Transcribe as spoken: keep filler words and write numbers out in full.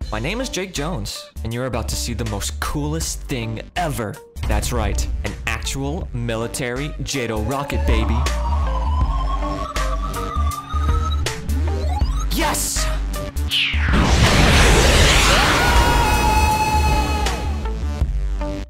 My name is Jake Jones, and you're about to see the most coolest thing ever. That's right, an actual military JATO rocket, baby.